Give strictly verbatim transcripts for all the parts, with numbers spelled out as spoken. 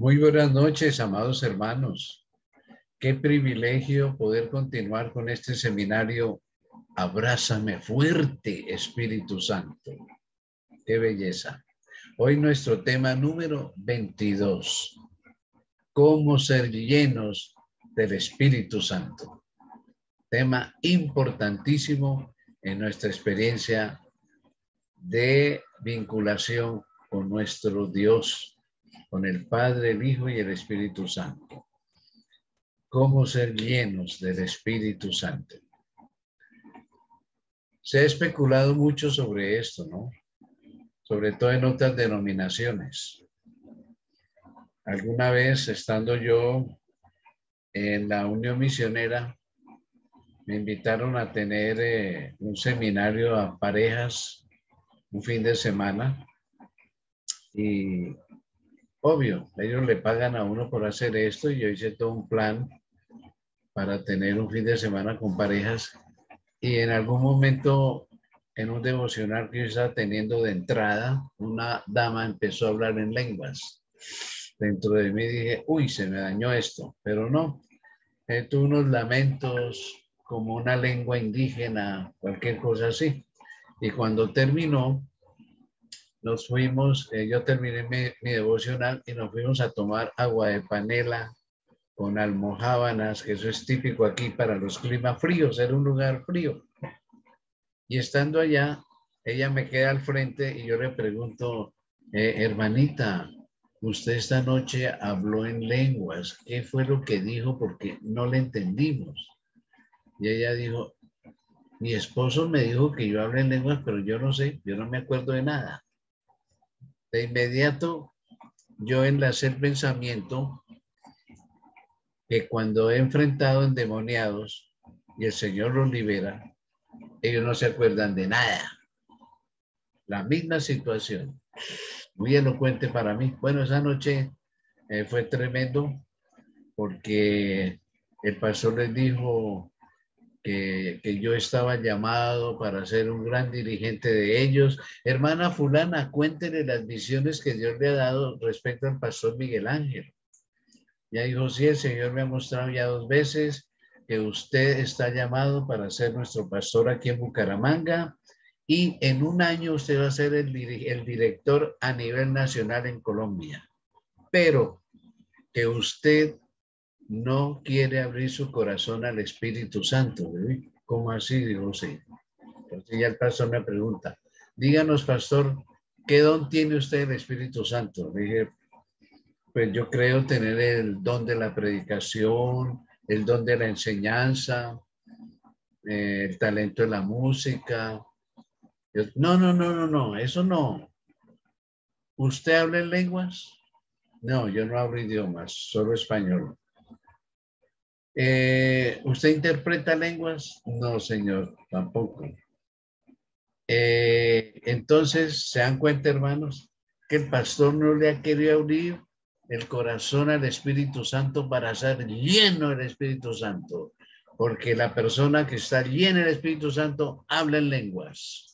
Muy buenas noches, amados hermanos. Qué privilegio poder continuar con este seminario. Abrázame fuerte, Espíritu Santo. Qué belleza. Hoy nuestro tema número veintidós. Cómo ser llenos del Espíritu Santo. Tema importantísimo en nuestra experiencia de vinculación con nuestro Dios, con el Padre, el Hijo y el Espíritu Santo. Cómo ser llenos del Espíritu Santo. Se ha especulado mucho sobre esto, ¿no? Sobre todo en otras denominaciones. Alguna vez, estando yo en la Unión Misionera, me invitaron a tener eh, un seminario a parejas un fin de semana y obvio, ellos le pagan a uno por hacer esto y yo hice todo un plan para tener un fin de semana con parejas y en algún momento en un devocional que yo estaba teniendo de entrada, una dama empezó a hablar en lenguas. Dentro de mí dije, uy, se me dañó esto, pero no. Eh, tuve unos lamentos como una lengua indígena, cualquier cosa así. Y cuando terminó, nos fuimos, eh, yo terminé mi, mi devocional y nos fuimos a tomar agua de panela con almojábanas, que eso es típico aquí para los climas fríos, era un lugar frío. Y estando allá, ella me queda al frente y yo le pregunto, eh, hermanita, usted esta noche habló en lenguas, ¿qué fue lo que dijo? Porque no le entendimos. Y ella dijo, mi esposo me dijo que yo hablé en lenguas, pero yo no sé, yo no me acuerdo de nada. De inmediato, yo enlacé el pensamiento que cuando he enfrentado endemoniados y el Señor los libera, ellos no se acuerdan de nada. La misma situación. Muy elocuente para mí. Bueno, esa noche eh, fue tremendo porque el pastor les dijo que, que yo estaba llamado para ser un gran dirigente de ellos. Hermana fulana, cuéntele las visiones que Dios le ha dado respecto al pastor Miguel Ángel. Ya dijo, sí, el Señor me ha mostrado ya dos veces que usted está llamado para ser nuestro pastor aquí en Bucaramanga y en un año usted va a ser el, el director a nivel nacional en Colombia. Pero que usted no quiere abrir su corazón al Espíritu Santo. ¿Sí? ¿Cómo así? Digo, sí. Entonces ya el pastor me pregunta, díganos, pastor, ¿qué don tiene usted del Espíritu Santo? Le dije, pues yo creo tener el don de la predicación, el don de la enseñanza, eh, el talento de la música. Yo, no, no, no, no, no, eso no. ¿Usted habla en lenguas? No, yo no hablo idiomas, solo español. Eh, ¿Usted interpreta lenguas? No, señor, tampoco. Eh, entonces, ¿se dan cuenta, hermanos, que el pastor no le ha querido abrir el corazón al Espíritu Santo para ser lleno del Espíritu Santo? Porque la persona que está llena del Espíritu Santo habla en lenguas.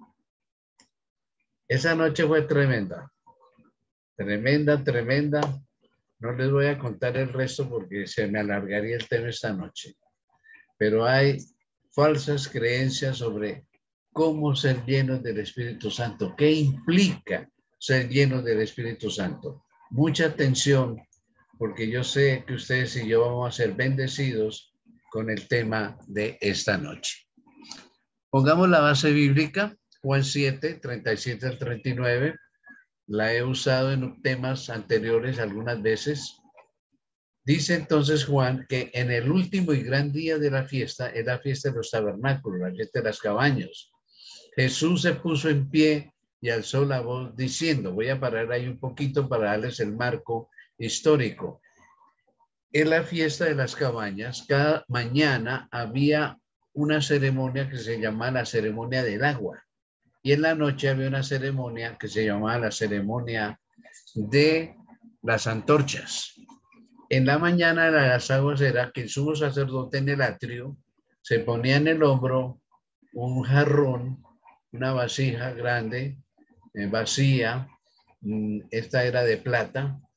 Esa noche fue tremenda. Tremenda, tremenda. No les voy a contar el resto porque se me alargaría el tema esta noche. Pero hay falsas creencias sobre cómo ser llenos del Espíritu Santo. ¿Qué implica ser llenos del Espíritu Santo? Mucha atención, porque yo sé que ustedes y yo vamos a ser bendecidos con el tema de esta noche. Pongamos la base bíblica, Juan siete, treinta y siete al treinta y nueve. La he usado en temas anteriores algunas veces. Dice entonces Juan que en el último y gran día de la fiesta, es la fiesta de los tabernáculos, la fiesta de las cabañas, Jesús se puso en pie y alzó la voz diciendo, voy a parar ahí un poquito para darles el marco histórico. En la fiesta de las cabañas, cada mañana había una ceremonia que se llamaba la ceremonia del agua. Y en la noche había una ceremonia que se llamaba la ceremonia de las antorchas. En la mañana de las aguas era que el sumo sacerdote en el atrio se ponía en el hombro un jarrón, una vasija grande, eh, vacía, esta era de plata,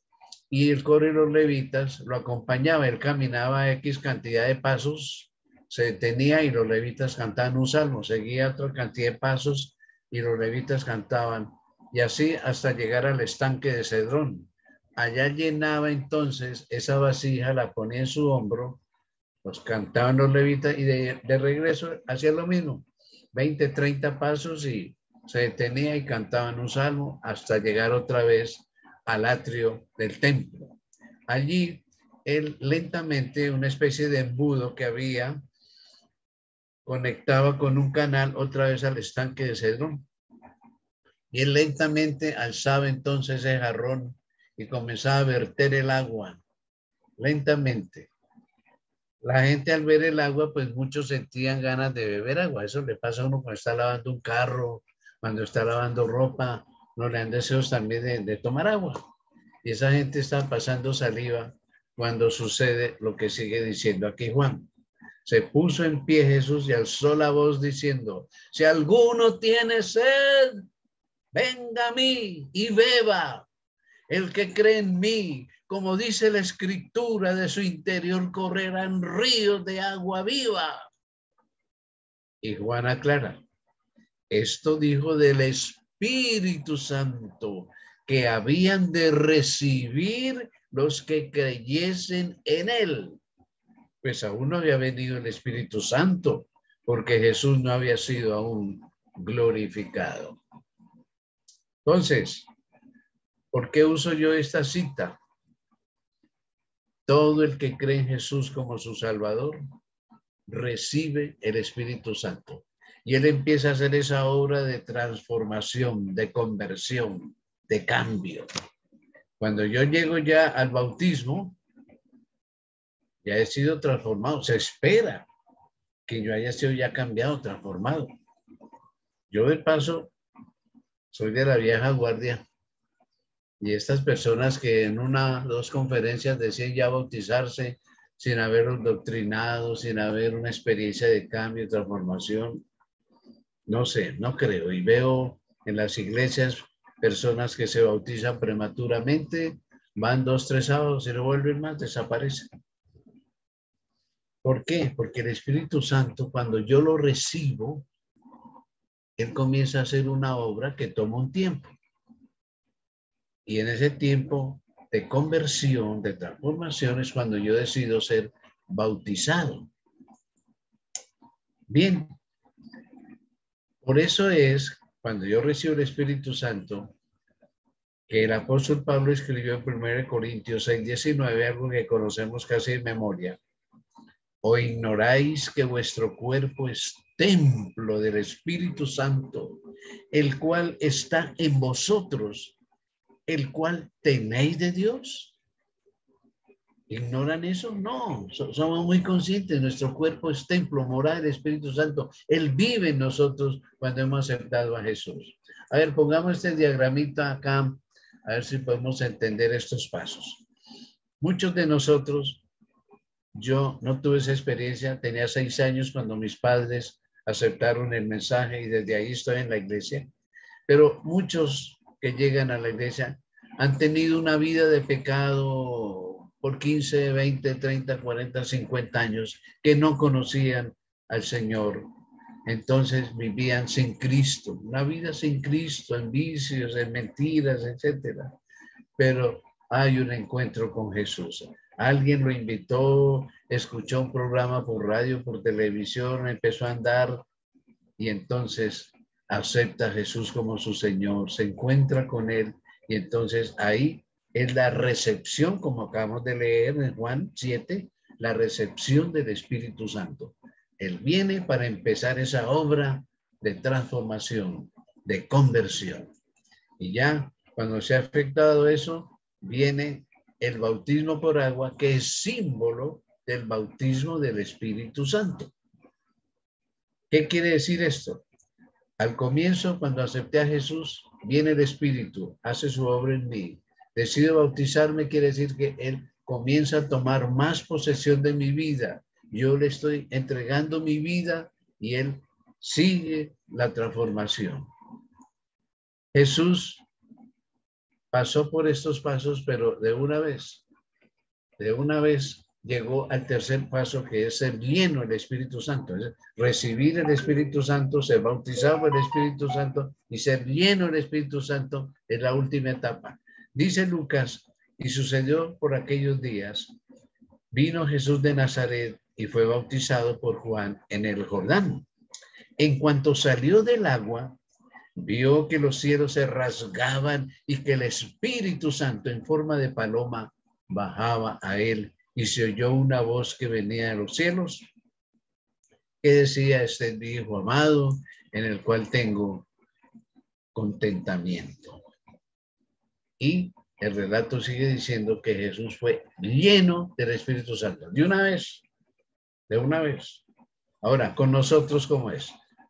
y el coro y los levitas lo acompañaba. Él caminaba X cantidad de pasos, se detenía y los levitas cantaban un salmo, seguía otra cantidad de pasos y los levitas cantaban, y así hasta llegar al estanque de Cedrón. Allá llenaba entonces esa vasija, la ponía en su hombro, los cantaban los levitas y de, de regreso hacía lo mismo, veinte, treinta pasos y se detenía y cantaban un salmo hasta llegar otra vez al atrio del templo. Allí él lentamente, una especie de embudo que había, conectaba con un canal otra vez al estanque de Cedrón. Y él lentamente alzaba entonces el jarrón y comenzaba a verter el agua, lentamente. La gente al ver el agua, pues muchos sentían ganas de beber agua. Eso le pasa a uno cuando está lavando un carro, cuando está lavando ropa, no le dan deseos también de, de tomar agua. Y esa gente está pasando saliva cuando sucede lo que sigue diciendo aquí Juan. Se puso en pie Jesús y alzó la voz diciendo, si alguno tiene sed, venga a mí y beba. El que cree en mí, como dice la escritura, de su interior correrán ríos de agua viva. Y Juan aclara, esto dijo del Espíritu Santo, que habían de recibir los que creyesen en él. Pues aún no había venido el Espíritu Santo, porque Jesús no había sido aún glorificado. Entonces, ¿por qué uso yo esta cita? Todo el que cree en Jesús como su Salvador recibe el Espíritu Santo. Y él empieza a hacer esa obra de transformación, de conversión, de cambio. Cuando yo llego ya al bautismo, ya he sido transformado. Se espera que yo haya sido ya cambiado, transformado. Yo de paso soy de la vieja guardia. Y estas personas que en una o dos conferencias decían ya bautizarse sin haber doctrinado, sin haber una experiencia de cambio, transformación, no sé, no creo. Y veo en las iglesias personas que se bautizan prematuramente, van dos, tres sábados y no vuelven más, desaparecen. ¿Por qué? Porque el Espíritu Santo, cuando yo lo recibo, él comienza a hacer una obra que toma un tiempo. Y en ese tiempo de conversión, de transformación, es cuando yo decido ser bautizado. Bien, por eso es cuando yo recibo el Espíritu Santo, que el apóstol Pablo escribió en primera Corintios seis, diecinueve, algo que conocemos casi en memoria. ¿O ignoráis que vuestro cuerpo es templo del Espíritu Santo, el cual está en vosotros, el cual tenéis de Dios? ¿Ignoran eso? No, somos muy conscientes. Nuestro cuerpo es templo, morada del Espíritu Santo. Él vive en nosotros cuando hemos aceptado a Jesús. A ver, pongamos este diagramita acá, a ver si podemos entender estos pasos. Muchos de nosotros, yo no tuve esa experiencia, tenía seis años cuando mis padres aceptaron el mensaje y desde ahí estoy en la iglesia. Pero muchos que llegan a la iglesia han tenido una vida de pecado por quince, veinte, treinta, cuarenta, cincuenta años que no conocían al Señor. Entonces vivían sin Cristo, una vida sin Cristo, en vicios, en mentiras, etcétera. Pero hay un encuentro con Jesús. Alguien lo invitó, escuchó un programa por radio, por televisión, empezó a andar y entonces acepta a Jesús como su Señor, se encuentra con él y entonces ahí es la recepción, como acabamos de leer en Juan siete, la recepción del Espíritu Santo. Él viene para empezar esa obra de transformación, de conversión. Y ya cuando se ha efectuado eso, viene el bautismo por agua, que es símbolo del bautismo del Espíritu Santo. ¿Qué quiere decir esto? Al comienzo, cuando acepté a Jesús, viene el Espíritu, hace su obra en mí. Decido bautizarme, quiere decir que Él comienza a tomar más posesión de mi vida. Yo le estoy entregando mi vida y Él sigue la transformación. Jesús, pasó por estos pasos, pero de una vez, de una vez llegó al tercer paso, que es ser lleno del Espíritu Santo. Es recibir el Espíritu Santo, ser bautizado por el Espíritu Santo y ser lleno del Espíritu Santo es la última etapa. Dice Lucas, y sucedió por aquellos días, vino Jesús de Nazaret y fue bautizado por Juan en el Jordán. En cuanto salió del agua, vio que los cielos se rasgaban y que el Espíritu Santo en forma de paloma bajaba a él, y se oyó una voz que venía de los cielos que decía: este es mi Hijo amado, en el cual tengo contentamiento. Y el relato sigue diciendo que Jesús fue lleno del Espíritu Santo. De una vez, de una vez. Ahora, con nosotros, ¿cómo es?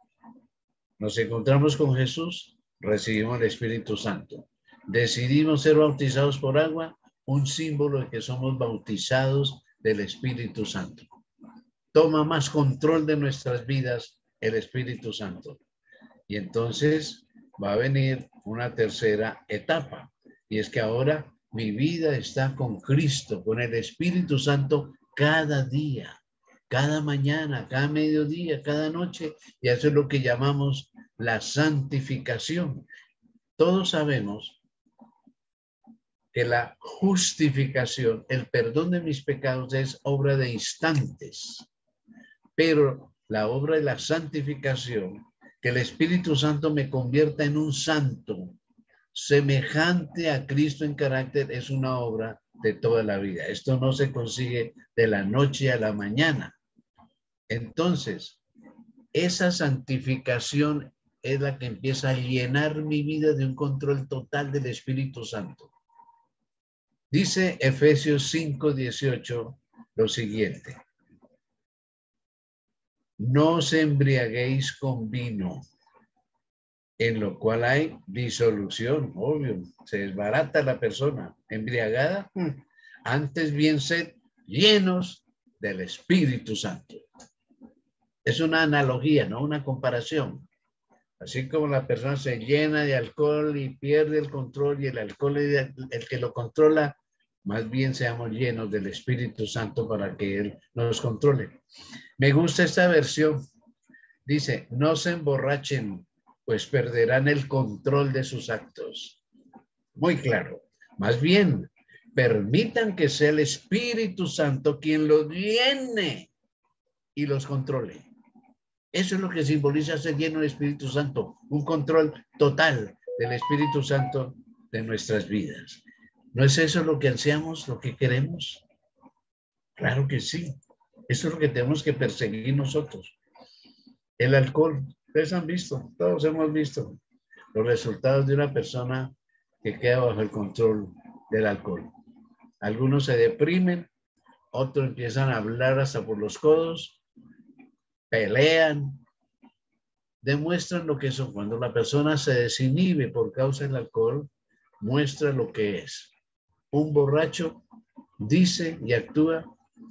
Nos encontramos con Jesús, recibimos el Espíritu Santo. Decidimos ser bautizados por agua, un símbolo de que somos bautizados del Espíritu Santo. Toma más control de nuestras vidas el Espíritu Santo. Y entonces va a venir una tercera etapa. Y es que ahora mi vida está con Cristo, con el Espíritu Santo cada día, cada mañana, cada mediodía, cada noche. Y eso es lo que llamamos la santificación. Todos sabemos que la justificación, el perdón de mis pecados, es obra de instantes. Pero la obra de la santificación, que el Espíritu Santo me convierta en un santo, semejante a Cristo en carácter, es una obra de toda la vida. Esto no se consigue de la noche a la mañana. Entonces, esa santificación es la que empieza a llenar mi vida de un control total del Espíritu Santo. Dice Efesios cinco dieciocho lo siguiente: no os embriaguéis con vino, en lo cual hay disolución, obvio, se desbarata la persona embriagada. Antes bien sed llenos del Espíritu Santo. Es una analogía, no una comparación. Así como la persona se llena de alcohol y pierde el control, y el alcohol es el que lo controla, más bien seamos llenos del Espíritu Santo para que Él nos controle. Me gusta esta versión. Dice: no se emborrachen, pues perderán el control de sus actos. Muy claro. Más bien, permitan que sea el Espíritu Santo quien los llene y los controle. Eso es lo que simboliza ser lleno del Espíritu Santo, un control total del Espíritu Santo de nuestras vidas. ¿No es eso lo que ansiamos, lo que queremos? Claro que sí. Eso es lo que tenemos que perseguir nosotros. El alcohol, ustedes han visto, todos hemos visto los resultados de una persona que queda bajo el control del alcohol. Algunos se deprimen, otros empiezan a hablar hasta por los codos, pelean, demuestran lo que son. Cuando la persona se desinhibe por causa del alcohol, muestra lo que es. Un borracho dice y actúa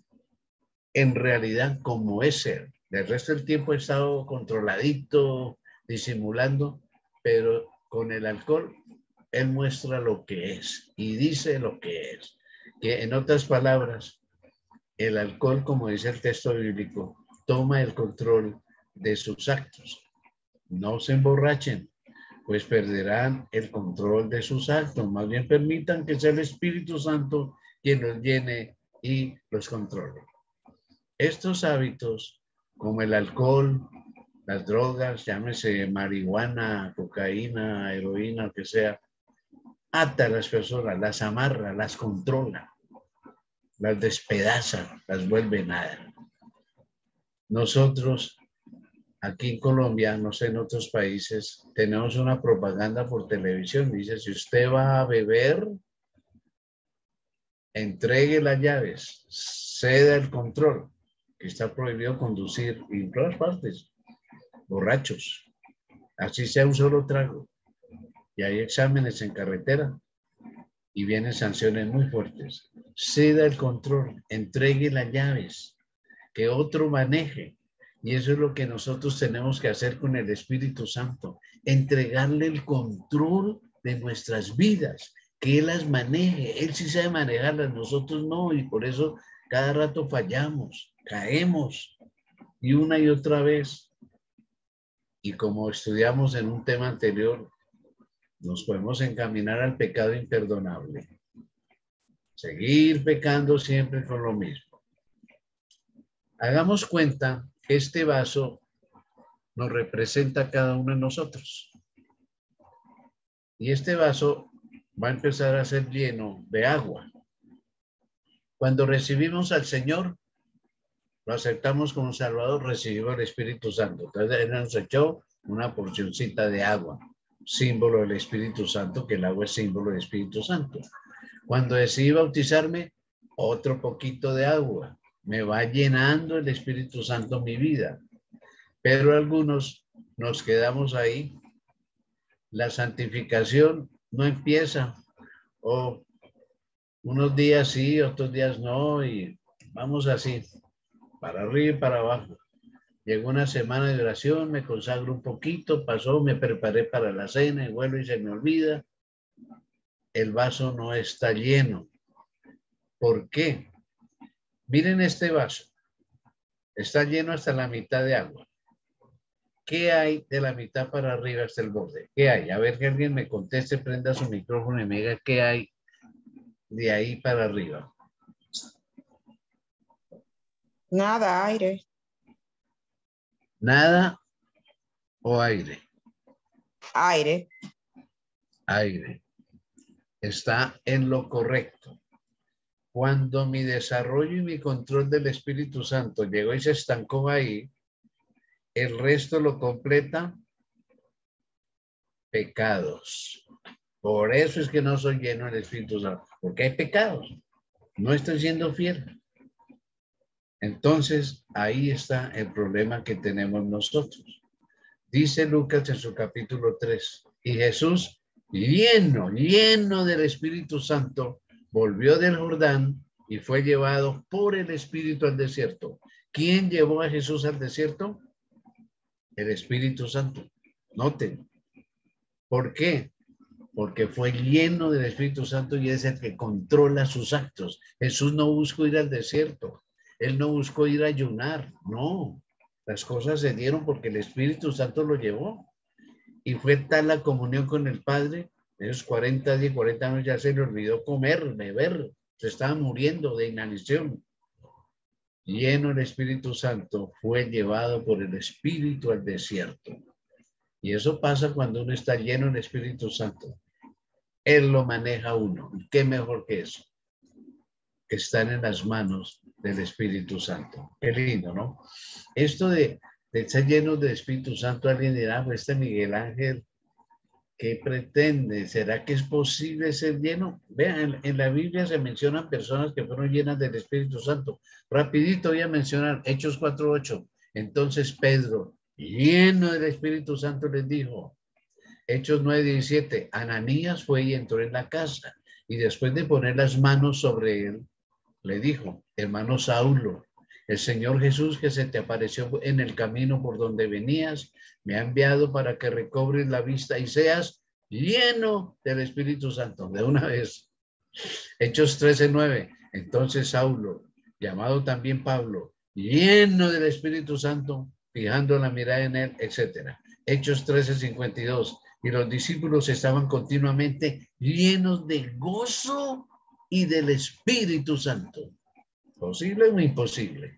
en realidad como es él. El resto del tiempo ha estado controladito, disimulando, pero con el alcohol él muestra lo que es y dice lo que es. Que en otras palabras, el alcohol, como dice el texto bíblico, toma el control de sus actos. No se emborrachen, pues perderán el control de sus actos. Más bien permitan que sea el Espíritu Santo quien los llene y los controle. Estos hábitos, como el alcohol, las drogas, llámese marihuana, cocaína, heroína, lo que sea, ata a las personas, las amarra, las controla, las despedaza, las vuelve nada. Nosotros, aquí en Colombia, no sé en otros países, tenemos una propaganda por televisión. Dice: si usted va a beber, entregue las llaves, ceda el control, que está prohibido conducir en todas partes, borrachos, así sea un solo trago. Y hay exámenes en carretera y vienen sanciones muy fuertes. Ceda el control, entregue las llaves, que otro maneje. Y eso es lo que nosotros tenemos que hacer con el Espíritu Santo, entregarle el control de nuestras vidas, que Él las maneje. Él sí sabe manejarlas, nosotros no, y por eso cada rato fallamos, caemos, y una y otra vez. Y como estudiamos en un tema anterior, nos podemos encaminar al pecado imperdonable. Seguir pecando siempre con lo mismo. Hagamos cuenta que este vaso nos representa a cada uno de nosotros. Y este vaso va a empezar a ser lleno de agua. Cuando recibimos al Señor, lo aceptamos como Salvador, recibimos el Espíritu Santo. Entonces Él nos echó una porcioncita de agua, símbolo del Espíritu Santo, que el agua es símbolo del Espíritu Santo. Cuando decidí bautizarme, otro poquito de agua. Me va llenando el Espíritu Santo mi vida. Pero algunos nos quedamos ahí. La santificación no empieza. O unos días sí, otros días no. Y vamos así, para arriba y para abajo. Llegó una semana de oración, me consagro un poquito, pasó, me preparé para la cena y vuelvo y se me olvida. El vaso no está lleno. ¿Por qué? Miren este vaso. Está lleno hasta la mitad de agua. ¿Qué hay de la mitad para arriba hasta el borde? ¿Qué hay? A ver que alguien me conteste, prenda su micrófono y me diga qué hay de ahí para arriba. Nada, aire. ¿Nada o aire? Aire. Aire. Está en lo correcto. Cuando mi desarrollo y mi control del Espíritu Santo llegó y se estancó ahí, el resto lo completa pecados. Por eso es que no soy lleno del Espíritu Santo, porque hay pecados. No estoy siendo fiel. Entonces, ahí está el problema que tenemos nosotros. Dice Lucas en su capítulo tres, y Jesús, lleno, lleno del Espíritu Santo, volvió del Jordán y fue llevado por el Espíritu al desierto. ¿Quién llevó a Jesús al desierto? El Espíritu Santo. Noten. ¿Por qué? Porque fue lleno del Espíritu Santo y es el que controla sus actos. Jesús no buscó ir al desierto. Él no buscó ir a ayunar. No. Las cosas se dieron porque el Espíritu Santo lo llevó. Y fue tal la comunión con el Padre, en esos cuarenta días, cuarenta años ya se le olvidó comer, beber. Se estaba muriendo de inanición. Lleno el Espíritu Santo, fue llevado por el Espíritu al desierto. Y eso pasa cuando uno está lleno del Espíritu Santo. Él lo maneja uno. ¿Qué mejor que eso? Que están en las manos del Espíritu Santo. Qué lindo, ¿no? Esto de, de estar lleno del Espíritu Santo, alguien dirá, pues este Miguel Ángel, ¿qué pretende? ¿Será que es posible ser lleno? Vean, en, en la Biblia se mencionan personas que fueron llenas del Espíritu Santo. Rapidito voy a mencionar Hechos cuatro ocho. Entonces Pedro, lleno del Espíritu Santo, les dijo, Hechos nueve diecisiete, Ananías fue y entró en la casa y después de poner las manos sobre él, le dijo, hermano Saulo, el Señor Jesús que se te apareció en el camino por donde venías, me ha enviado para que recobres la vista y seas lleno del Espíritu Santo. De una vez. Hechos trece nueve, entonces Saulo, llamado también Pablo, lleno del Espíritu Santo, fijando la mirada en él, etcétera. Hechos trece cincuenta y dos, y los discípulos estaban continuamente llenos de gozo y del Espíritu Santo. ¿Posible o imposible?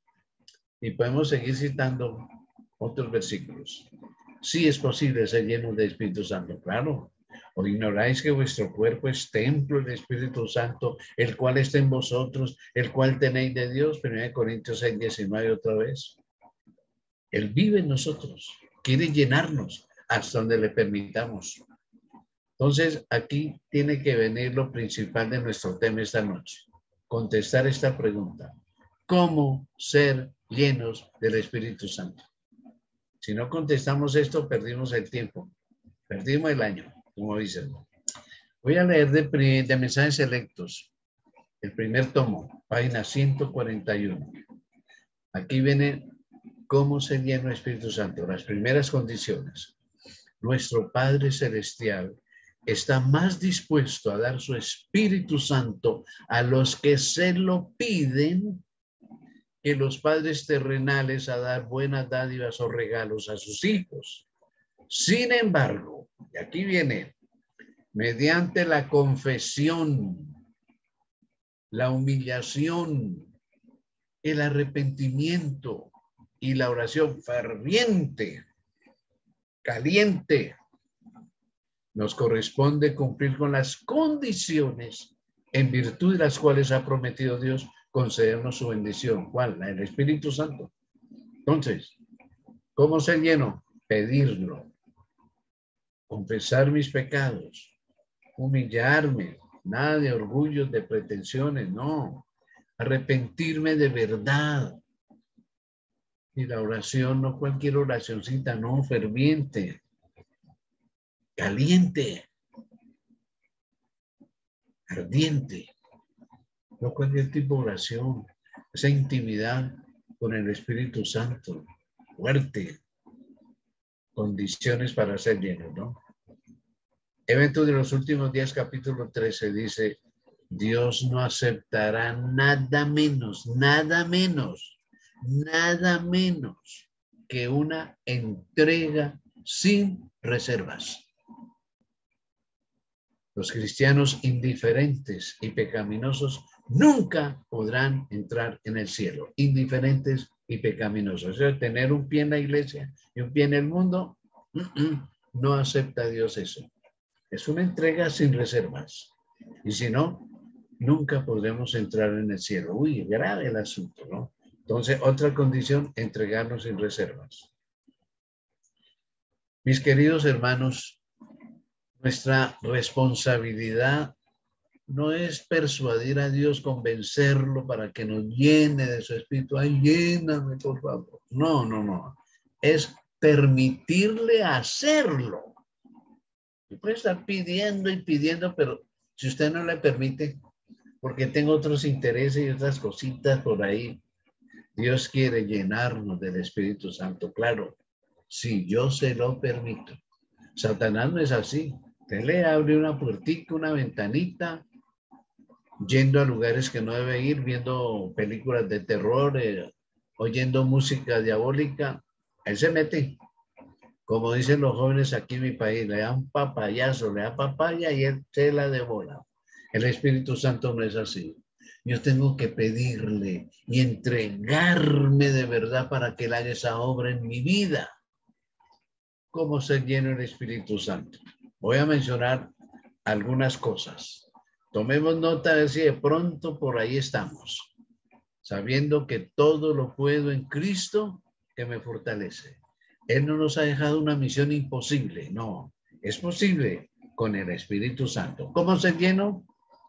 Y podemos seguir citando otros versículos. Sí es posible ser lleno del Espíritu Santo, claro. ¿O ignoráis que vuestro cuerpo es templo del Espíritu Santo, el cual está en vosotros, el cual tenéis de Dios? primera Corintios seis diecinueve otra vez. Él vive en nosotros, quiere llenarnos hasta donde le permitamos. Entonces, aquí tiene que venir lo principal de nuestro tema esta noche. Contestar esta pregunta. ¿Cómo ser llenos del Espíritu Santo? Si no contestamos esto, perdimos el tiempo. Perdimos el año, como dicen. Voy a leer de, de mensajes selectos. El primer tomo, página ciento cuarenta y uno. Aquí viene cómo ser lleno del Espíritu Santo. Las primeras condiciones. Nuestro Padre Celestial está más dispuesto a dar su Espíritu Santo a los que se lo piden que los padres terrenales a dar buenas dádivas o regalos a sus hijos. Sin embargo, y aquí viene, mediante la confesión, la humillación, el arrepentimiento y la oración ferviente, caliente, nos corresponde cumplir con las condiciones en virtud de las cuales ha prometido Dios concedernos su bendición. ¿Cuál? La del Espíritu Santo. Entonces, ¿cómo ser lleno? Pedirlo, confesar mis pecados, humillarme, nada de orgullos, de pretensiones, no. Arrepentirme de verdad. Y la oración, no cualquier oracioncita, no, ferviente, caliente, ardiente, no cualquier tipo de oración, esa intimidad con el Espíritu Santo, fuerte, condiciones para ser lleno, ¿no? Evento de los últimos días, capítulo trece, dice, Dios no aceptará nada menos, nada menos, nada menos que una entrega sin reservas. Los cristianos indiferentes y pecaminosos nunca podrán entrar en el cielo. Indiferentes y pecaminosos. O sea, tener un pie en la iglesia y un pie en el mundo, no acepta Dios eso. Es una entrega sin reservas. Y si no, nunca podremos entrar en el cielo. Uy, grave el asunto, ¿no? Entonces, otra condición, entregarnos sin reservas. Mis queridos hermanos, nuestra responsabilidad no es persuadir a Dios, convencerlo para que nos llene de su espíritu. Ay, lléname, por favor. No, no, no. Es permitirle hacerlo. Y puede estar pidiendo y pidiendo, pero si usted no le permite, porque tengo otros intereses y otras cositas por ahí, Dios quiere llenarnos del Espíritu Santo. Claro, si yo se lo permito. Satanás no es así. Usted le abre una puertica, una ventanita, yendo a lugares que no debe ir, viendo películas de terror, eh, oyendo música diabólica. Él se mete. Como dicen los jóvenes aquí en mi país, le da un papayazo, le da papaya y él se la devora. El Espíritu Santo no es así. Yo tengo que pedirle y entregarme de verdad para que él haga esa obra en mi vida. ¿Cómo ser lleno del Espíritu Santo? Voy a mencionar algunas cosas. Tomemos nota de si de pronto por ahí estamos, sabiendo que todo lo puedo en Cristo que me fortalece. Él no nos ha dejado una misión imposible, no, es posible con el Espíritu Santo. ¿Cómo ser lleno?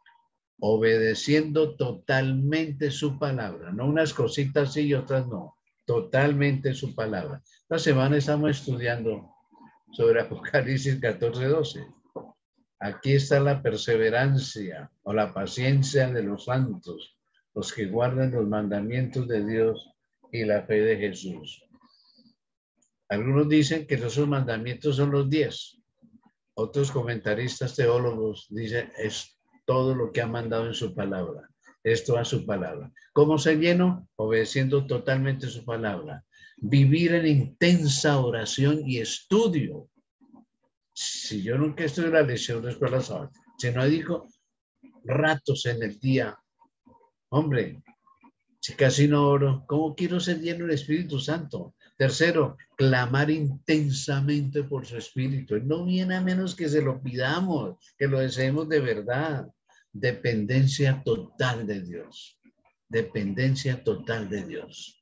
Obedeciendo totalmente su palabra, no unas cositas sí y otras no, totalmente su palabra. Esta semana estamos estudiando sobre Apocalipsis catorce doce. Aquí está la perseverancia o la paciencia de los santos, los que guardan los mandamientos de Dios y la fe de Jesús. Algunos dicen que esos mandamientos son los diez. Otros comentaristas teólogos dicen es todo lo que ha mandado en su palabra. Esto a su palabra. ¿Cómo ser lleno? Obedeciendo totalmente su palabra. Vivir en intensa oración y estudio. Si yo nunca estudio la lección de escuela sabática, si no dedico ratos en el día, hombre, si casi no oro, ¿cómo quiero ser lleno del Espíritu Santo? Tercero, clamar intensamente por su Espíritu. Él no viene a menos que se lo pidamos, que lo deseemos de verdad. Dependencia total de Dios. Dependencia total de Dios.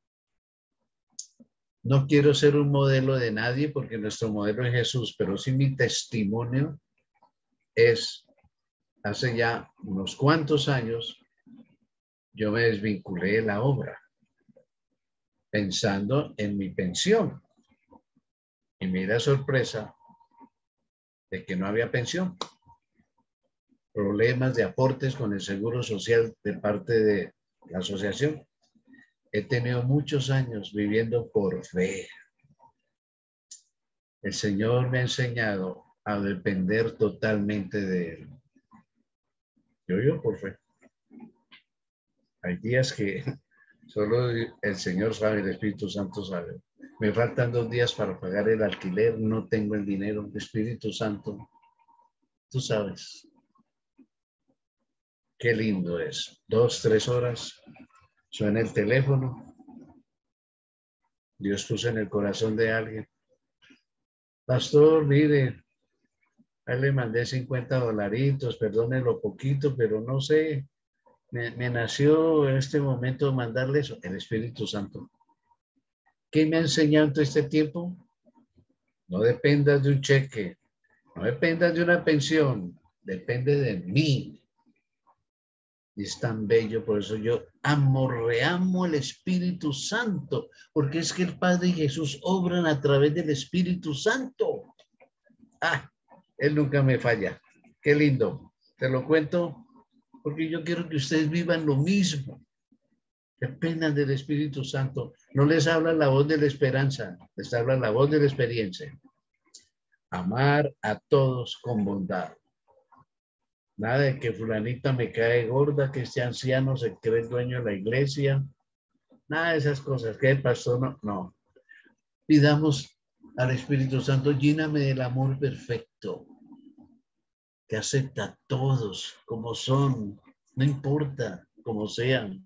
No quiero ser un modelo de nadie porque nuestro modelo es Jesús, pero sí mi testimonio es, hace ya unos cuantos años, yo me desvinculé de la obra, pensando en mi pensión. Y mira sorpresa de que no había pensión. Problemas de aportes con el Seguro Social de parte de la asociación. He tenido muchos años viviendo por fe. El Señor me ha enseñado a depender totalmente de Él. Yo yo por fe. Hay días que solo el Señor sabe, el Espíritu Santo sabe. Me faltan dos días para pagar el alquiler, no tengo el dinero. Espíritu Santo, tú sabes. Qué lindo es. Dos, tres horas, suena el teléfono. Dios puso en el corazón de alguien. Pastor, mire, ahí le mandé cincuenta dolaritos, perdone lo poquito, pero no sé, me, me nació en este momento mandarle eso, el Espíritu Santo. ¿Qué me ha enseñado en todo este tiempo? No dependas de un cheque, no dependas de una pensión, depende de mí. Y es tan bello, por eso yo amo, reamo el Espíritu Santo, porque es que el Padre y Jesús obran a través del Espíritu Santo. Ah, Él nunca me falla. Qué lindo. Te lo cuento porque yo quiero que ustedes vivan lo mismo. Dependan del Espíritu Santo. No les habla la voz de la esperanza, les habla la voz de la experiencia. Amar a todos con bondad. Nada de que fulanita me cae gorda, que este anciano se cree el dueño de la iglesia. Nada de esas cosas. Que el pastor no. No. Pidamos al Espíritu Santo, lléname del amor perfecto, que acepta a todos como son, no importa cómo sean.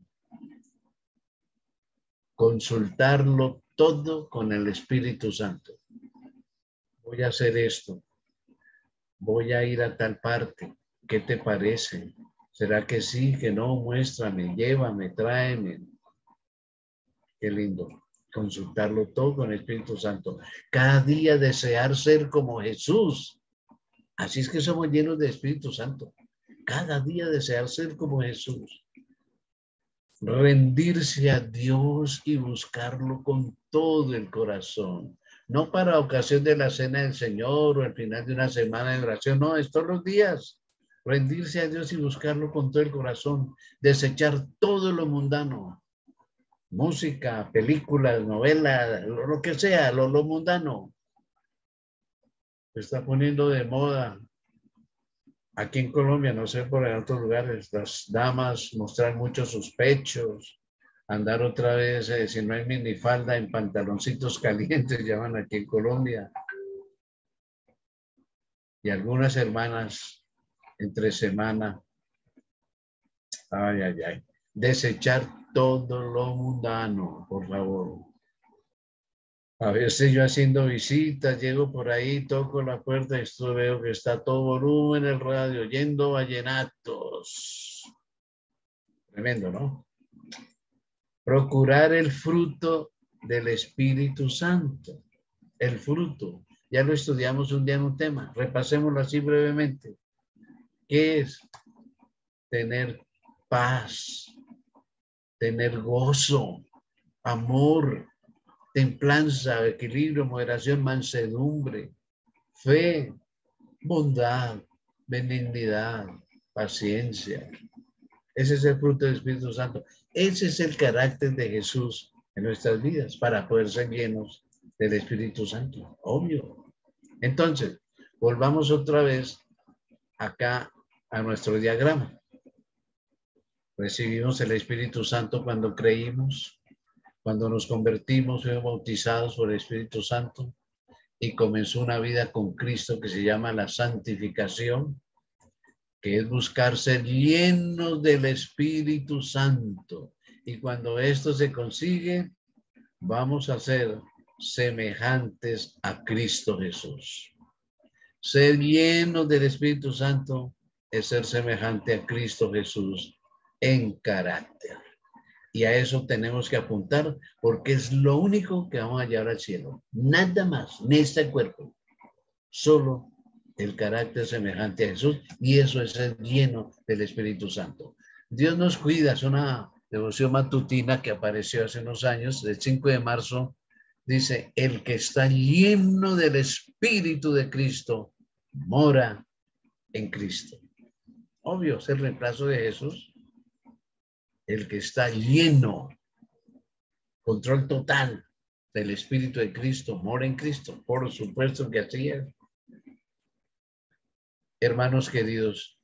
Consultarlo todo con el Espíritu Santo. Voy a hacer esto. Voy a ir a tal parte. ¿Qué te parece? ¿Será que sí, que no? Muéstrame, llévame, tráeme. Qué lindo. Consultarlo todo con el Espíritu Santo. Cada día desear ser como Jesús. Así es que somos llenos de Espíritu Santo. Cada día desear ser como Jesús. Rendirse a Dios y buscarlo con todo el corazón. No para ocasión de la cena del Señor o el final de una semana de oración. No, es todos los días. Rendirse a Dios y buscarlo con todo el corazón. Desechar todo lo mundano. Música, películas, novelas, lo, lo que sea, lo, lo mundano. Se está poniendo de moda. Aquí en Colombia, no sé por en otros lugares, las damas mostrar mucho sus pechos, andar otra vez, eh, si no hay minifalda, en pantaloncitos calientes, llaman aquí en Colombia. Y algunas hermanas entre semana, ay, ay, ay, desechar todo lo mundano, por favor. A veces yo haciendo visitas, llego por ahí, toco la puerta y esto veo que está todo volumen el radio, oyendo vallenatos. Tremendo, ¿no? Procurar el fruto del Espíritu Santo. El fruto. Ya lo estudiamos un día en un tema. Repasémoslo así brevemente. ¿Qué es? Tener paz, tener gozo, amor, templanza, equilibrio, moderación, mansedumbre, fe, bondad, benignidad, paciencia. Ese es el fruto del Espíritu Santo. Ese es el carácter de Jesús en nuestras vidas para poder ser llenos del Espíritu Santo. Obvio. Entonces, volvamos otra vez acá a nuestro diagrama. Recibimos el Espíritu Santo cuando creímos, cuando nos convertimos, fuimos bautizados por el Espíritu Santo y comenzó una vida con Cristo que se llama la santificación, que es buscar ser llenos del Espíritu Santo. Y cuando esto se consigue, vamos a ser semejantes a Cristo Jesús. Ser llenos del Espíritu Santo es ser semejante a Cristo Jesús en carácter. Y a eso tenemos que apuntar porque es lo único que vamos a llevar al cielo. Nada más, ni este cuerpo. Solo el carácter semejante a Jesús, y eso es el lleno del Espíritu Santo. Dios nos cuida, es una devoción matutina que apareció hace unos años, el cinco de marzo, dice, el que está lleno del Espíritu de Cristo, mora en Cristo. Obvio, es el reemplazo de Jesús. El que está lleno, control total del Espíritu de Cristo, mora en Cristo. Por supuesto que así es. Hermanos queridos,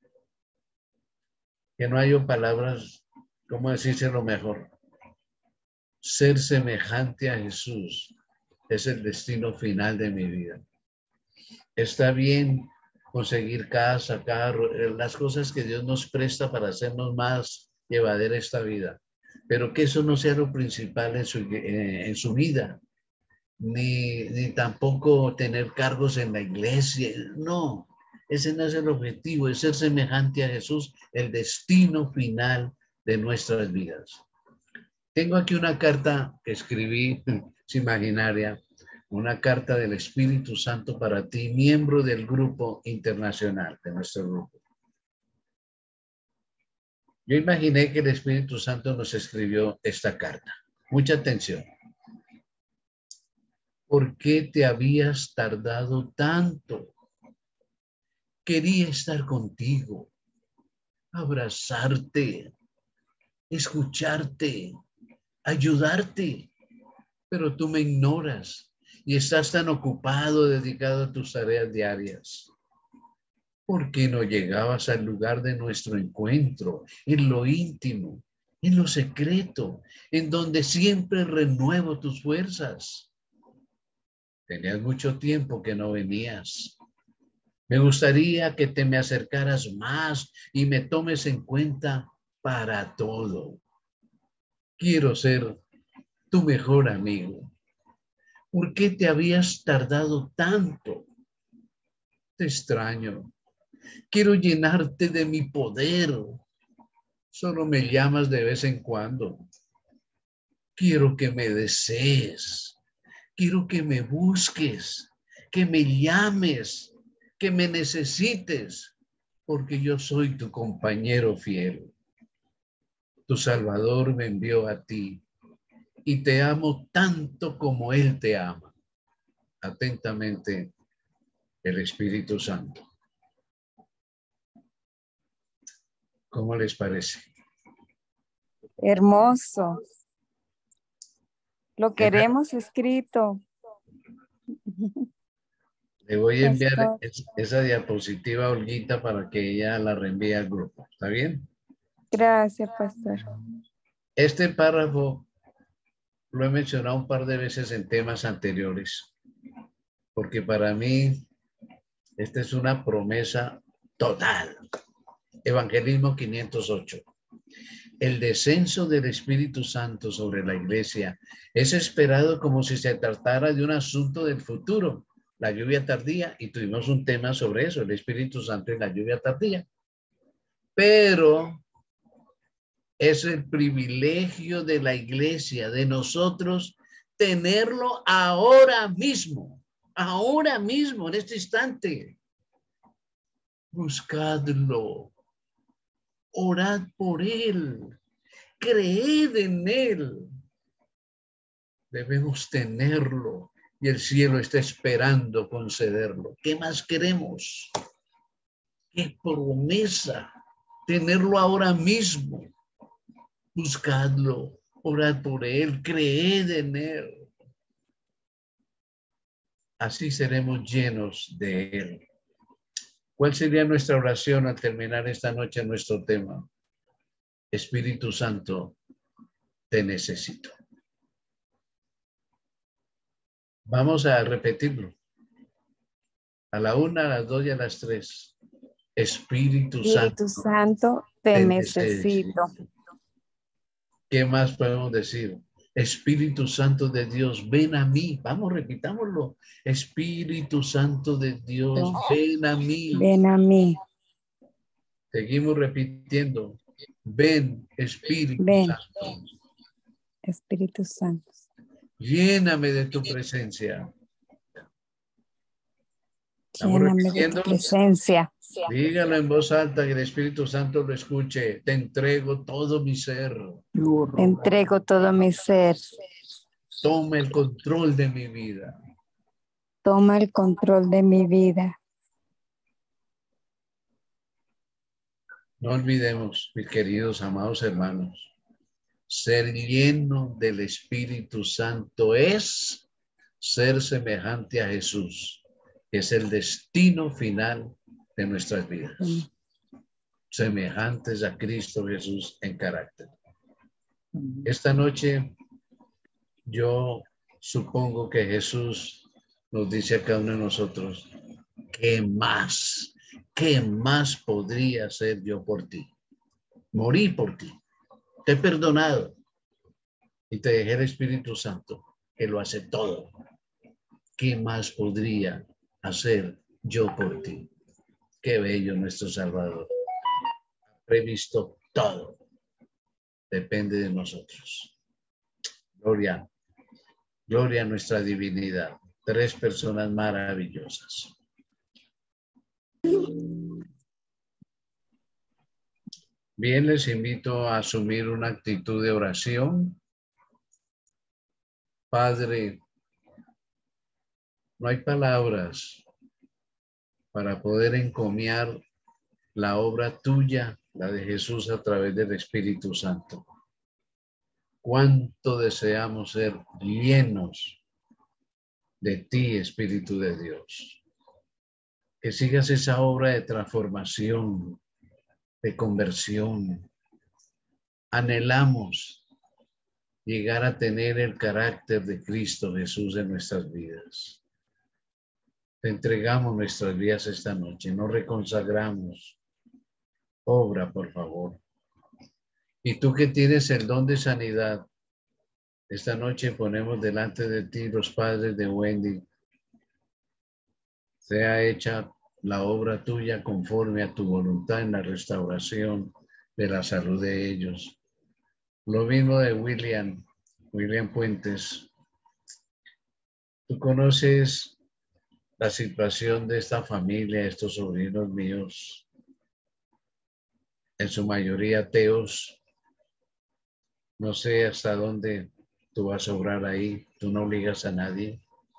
que no haya palabras, ¿cómo decirse lo mejor? Ser semejante a Jesús es el destino final de mi vida. Está bien conseguir casa, carro, las cosas que Dios nos presta para hacernos más llevadera esta vida, pero que eso no sea lo principal en su, eh, en su vida, ni, ni tampoco tener cargos en la iglesia, no, ese no es el objetivo, es ser semejante a Jesús, el destino final de nuestras vidas. Tengo aquí una carta que escribí, es imaginaria, una carta del Espíritu Santo para ti, miembro del grupo internacional, de nuestro grupo. Yo imaginé que el Espíritu Santo nos escribió esta carta. Mucha atención. ¿Por qué te habías tardado tanto? Quería estar contigo, abrazarte, escucharte, ayudarte, pero tú me ignoras y estás tan ocupado, dedicado a tus tareas diarias. ¿Por qué no llegabas al lugar de nuestro encuentro, en lo íntimo, en lo secreto, en donde siempre renuevo tus fuerzas? Tenías mucho tiempo que no venías. Me gustaría que te me acercaras más y me tomes en cuenta para todo. Quiero ser tu mejor amigo. ¿Por qué te habías tardado tanto? Te extraño. Quiero llenarte de mi poder. Solo me llamas de vez en cuando. Quiero que me desees. Quiero que me busques, que me llames, que me necesites, porque yo soy tu compañero fiel. Tu Salvador me envió a ti y te amo tanto como Él te ama. Atentamente, el Espíritu Santo. ¿Cómo les parece? Hermoso. Lo queremos escrito. Le voy a enviar Pastor. es, esa diapositiva a Olguita para que ella la reenvíe al grupo. ¿Está bien? Gracias, pastor. Este párrafo lo he mencionado un par de veces en temas anteriores, porque para mí esta es una promesa total. Evangelismo quinientos ocho. El descenso del Espíritu Santo sobre la iglesia es esperado como si se tratara de un asunto del futuro, la lluvia tardía, y tuvimos un tema sobre eso, el Espíritu Santo y la lluvia tardía. Pero es el privilegio de la iglesia, de nosotros, tenerlo ahora mismo, ahora mismo, en este instante. Buscadlo, orad por él, creed en él. Debemos tenerlo y el cielo está esperando concederlo. ¿Qué más queremos? ¡Qué promesa! Tenerlo ahora mismo. Buscadlo, orad por él, creed en él. Así seremos llenos de él. ¿Cuál sería nuestra oración al terminar esta noche nuestro tema? Espíritu Santo, te necesito. Vamos a repetirlo. A la una, a las dos y a las tres. Espíritu, Espíritu Santo, Santo, te, te necesito. necesito. ¿Qué más podemos decir? Espíritu Santo de Dios, ven a mí. Vamos, repitámoslo. Espíritu Santo de Dios, ven a mí. Ven a mí. Seguimos repitiendo. Ven, Espíritu Ven, Santo. Espíritu Santo. Lléname de tu presencia. ¿Estamos Lléname de repitiendo? tu presencia. Dígalo en voz alta que el Espíritu Santo lo escuche. Te entrego todo mi ser. Te entrego todo mi ser. Toma el control de mi vida. Toma el control de mi vida. No olvidemos, mis queridos, amados hermanos, ser lleno del Espíritu Santo es ser semejante a Jesús, que es el destino final de nuestras vidas, semejantes a Cristo Jesús en carácter. Esta noche yo supongo que Jesús nos dice a cada uno de nosotros, ¿qué más? ¿Qué más podría hacer yo por ti? Morí por ti. Te he perdonado y te dejé el Espíritu Santo, que lo hace todo. ¿Qué más podría hacer yo por ti? Qué bello nuestro Salvador. Ha previsto todo. Depende de nosotros. Gloria, gloria a nuestra divinidad. Tres personas maravillosas. Bien, les invito a asumir una actitud de oración. Padre, no hay palabras para poder encomiar la obra tuya, la de Jesús a través del Espíritu Santo. Cuánto deseamos ser llenos de ti, Espíritu de Dios. Que sigas esa obra de transformación, de conversión. Anhelamos llegar a tener el carácter de Cristo Jesús en nuestras vidas. Te entregamos nuestras vidas esta noche, nos reconsagramos. Obra, por favor. Y tú que tienes el don de sanidad, esta noche ponemos delante de ti los padres de Wendy. Sea hecha la obra tuya conforme a tu voluntad en la restauración de la salud de ellos. Lo mismo de William, William Puentes. Tú conoces la situación de esta familia, estos sobrinos míos, en su mayoría ateos. No sé hasta dónde tú vas a obrar ahí, tú no obligas a nadie.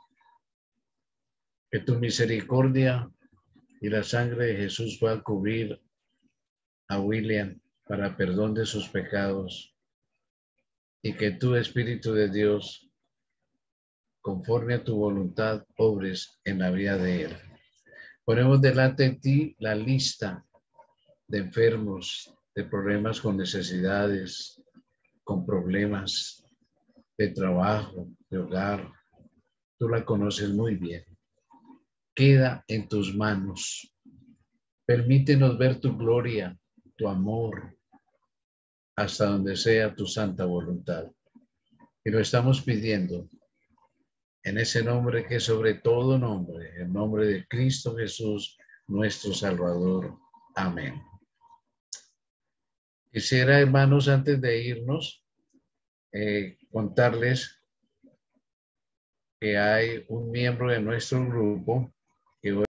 Que tu misericordia y la sangre de Jesús pueda cubrir a William para perdón de sus pecados y que tu Espíritu de Dios, conforme a tu voluntad, obres en la vida de él. Ponemos delante de ti la lista de enfermos, de problemas con necesidades, con problemas de trabajo, de hogar. Tú la conoces muy bien. Queda en tus manos. Permítenos ver tu gloria, tu amor, hasta donde sea tu santa voluntad. Y lo estamos pidiendo en ese nombre que es sobre todo nombre, el nombre de Cristo Jesús, nuestro Salvador. Amén. Quisiera, hermanos, antes de irnos, eh, contarles que hay un miembro de nuestro grupo